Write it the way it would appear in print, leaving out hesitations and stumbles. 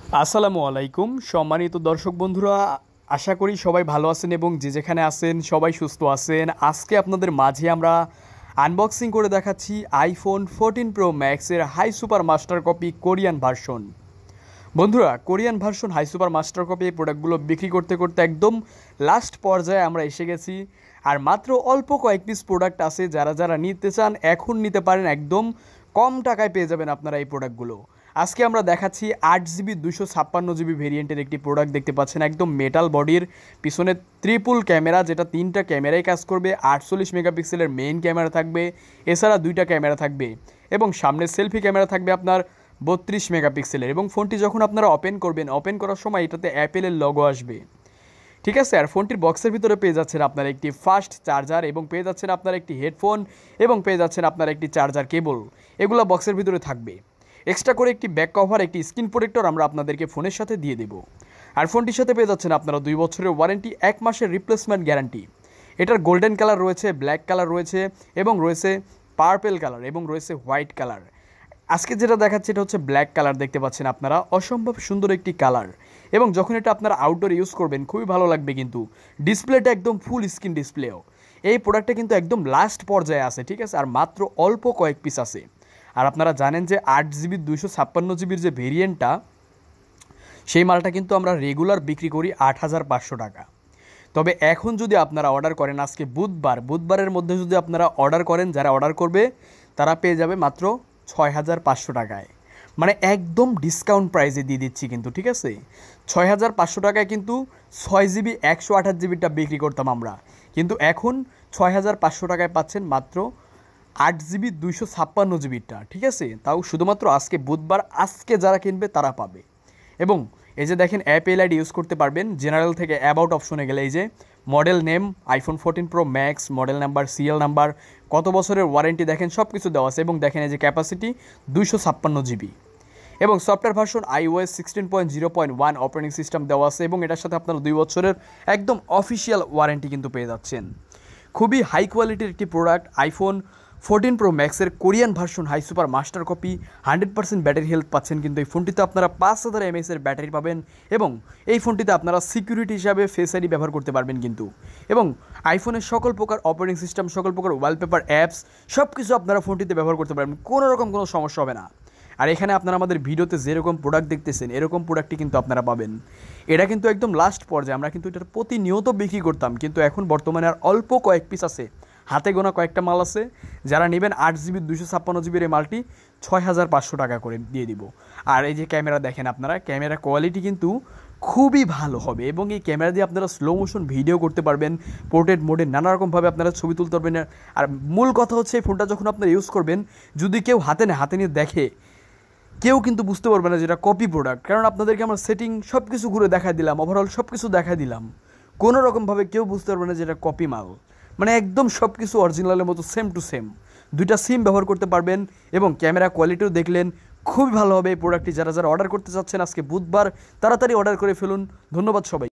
আসসালামু আলাইকুম সম্মানিত দর্শক বন্ধুরা, আশা করি সবাই ভালো আছেন এবং যে যেখানে আছেন সবাই সুস্থ আছেন। আজকে আপনাদের মাঝে আমরা আনবক্সিং করে দেখাচ্ছি আইফোন 14 প্রো ম্যাক্সের high super master copy Korean version. বন্ধুরা, Korean version high super master copy এই প্রোডাক্টগুলো বিক্রি করতে করতে একদম লাস্ট পর্যায়ে আমরা এসে গেছি। আর মাত্র অল্প কয়েক পিস প্রোডাক্ট আছে, যারা যারা নিতে চান এখন নিতে পারেন, একদম কম টাকায় পেয়ে যাবেন আপনারা এই প্রোডাক্টগুলো। আজকে আমরা দেখাচ্ছি 8GB 256GB ভেরিয়েন্টের একটি প্রোডাক্ট দেখতে পাচ্ছেন, একদম মেটাল বডির, পিছনে ট্রিপল ক্যামেরা, যেটা 3টা ক্যামেরাই কাজ করবে। 48 মেগাপিক্সেলের মেইন ক্যামেরা থাকবে, এছাড়া 2টা ক্যামেরা থাকবে এবং সামনে সেলফি ক্যামেরা থাকবে আপনার 32 মেগাপিক্সেলের। এবং ফোনটি যখন আপনারা ওপেন করবেন, ওপেন করার সময় এটাতে অ্যাপেলের লোগো আসবে, ঠিক আছে। আর ফোনটির বক্সের ভিতরে পেয়ে যাচ্ছেন আপনার একটি ফাস্ট চার্জার এবং পেয়ে যাচ্ছেন আপনার একটি হেডফোন এবং পেয়ে যাচ্ছেন আপনার একটি চার্জার কেবল, এগুলো বক্সের ভিতরে থাকবে। এক্সট্রা করে একটি ব্যাক কভার, একটি স্ক্রিন প্রোটেক্টর আমরা আপনাদেরকে ফোনের সাথে দিয়ে দেব। আর ফোনটির সাথে পেয়ে যাচ্ছেন আপনারা 2 বছরের ওয়ারেন্টি, 1 মাসের রিপ্লেসমেন্ট গ্যারান্টি। এটার গোল্ডেন কালার রয়েছে, ব্ল্যাক কালার রয়েছে এবং রয়েছে পার্পেল কালার এবং রয়েছে হোয়াইট কালার। আজকে যেটা দেখাচ্ছে এটা হচ্ছে ব্ল্যাক কালার, দেখতে পাচ্ছেন আপনারা, অসম্ভব সুন্দর একটি কালার। এবং যখন এটা আপনারা আউটডোর ইউজ করবেন খুবই ভালো লাগবে। কিন্তু ডিসপ্লেটা একদম ফুল স্ক্রিন ডিসপ্লেও। এই প্রোডাক্টটা কিন্তু একদম লাস্ট পর্যায়ে আছে, ঠিক আছে, আর মাত্র অল্প কয়েক পিস আছে। আর আপনারা জানেন যে 8GB 256GBর যে ভেরিয়েন্টটা, সেই মালটা কিন্তু আমরা রেগুলার বিক্রি করি 8500 টাকা। তবে এখন যদি আপনারা অর্ডার করেন, আজকে বুধবারের মধ্যে যদি আপনারা অর্ডার করেন, যারা অর্ডার করবে তারা পেয়ে যাবে মাত্র 6500 টাকায়। মানে একদম ডিসকাউন্ট প্রাইসে দিয়ে দিচ্ছি কিন্তু, ঠিক আছে। 6500 টাকায় কিন্তু 6GB 128GBটা বিক্রি করতাম আমরা, কিন্তু এখন 6500 টাকায় পাচ্ছেন মাত্র 8GB 256GBটা, ঠিক আছে। তাও শুধুমাত্র আজকে বুধবার, আজকে যারা কিনবে তারা পাবে। এবং এই যে দেখেন অ্যাপেল আইডি ইউজ করতে পারবেন। জেনারেল থেকে অ্যাবাউট অপশনে গেলে এই যে model name iPhone 14 pro max, model number, serial number, কত বছরের ওয়ারেন্টি দেখেন সব কিছু দেওয়া আছে। এবং দেখেন এই যে ক্যাপাসিটি 256GB এবং software version iOS 16.0.1 operating system দেওয়া আছে। এবং এটার সাথে আপনারা 2 বছরের একদম অফিসিয়াল ওয়ারেন্টি কিন্তু পেয়ে যাচ্ছেন। খুবই হাই কোয়ালিটির একটি প্রোডাক্ট আইফোন 14 প্রো ম্যাক্সের Korean version high super master copy. 100% battery health পাচ্ছেন কিন্তু এই ফোনটিতে আপনারা 5000 mAh ব্যাটারি পাবেন। এবং এই ফোনটিতে আপনারা সিকিউরিটি হিসাবে ফেস আইডি ব্যবহার করতে পারবেন কিন্তু। এবং আইফোনের সকল প্রকার অপারেটিং সিস্টেম, সকল প্রকার ওয়ালপেপার, অ্যাপস সব কিছু আপনারা ফোনটিতে ব্যবহার করতে পারবেন, কোনো রকম কোনো সমস্যা হবে না। আর এখানে আপনারা আমাদের ভিডিওতে যেরকম প্রোডাক্ট দেখতেছেন এরকম প্রোডাক্টই কিন্তু আপনারা পাবেন। এটা কিন্তু একদম লাস্ট পর্যায়ে, আমরা কিন্তু এটার প্রতিনিয়ত বিক্রি করতাম, কিন্তু এখন বর্তমানে আর অল্প কয়েক পিস আছে, হাতে গোনা কয়েকটা মাল আছে। যারা নেবেন 8GB 256GBর এই মালটি 6500 টাকা করে দিয়ে দিব। আর এই যে ক্যামেরা দেখেন আপনারা, ক্যামেরা কোয়ালিটি কিন্তু খুবই ভালো হবে এবং এই ক্যামেরা দিয়ে আপনারা স্লো মোশন ভিডিও করতে পারবেন, পোর্ট্রেট মোডে নানা রকমভাবে আপনারা ছবি তুলতে পারবেন। আর মূল কথা হচ্ছে এই ফোনটা যখন আপনারা ইউজ করবেন, যদি কেউ হাতে নিয়ে দেখে, কেউ কিন্তু বুঝতে পারবে না যেটা কপি প্রোডাক্ট, কারণ আপনাদেরকে আমরা সেটিং সব কিছু ঘুরে দেখা দিলাম, ওভারঅল সব কিছু দেখা দিলাম, কোনো রকমভাবে কেউ বুঝতে পারবে না যেটা কপি মাল। মানে একদম সব কিছু অরিজিনালের মতো সেম টু সেম। 2টা সিম ব্যবহার করতে পারবেন এবং ক্যামেরা কোয়ালিটিও দেখলেন, খুবই ভালো হবে এই প্রোডাক্টটি। যারা যারা অর্ডার করতে চাচ্ছেন আজকে বুধবার, তাড়াতাড়ি অর্ডার করে ফেলুন। ধন্যবাদ সবাই।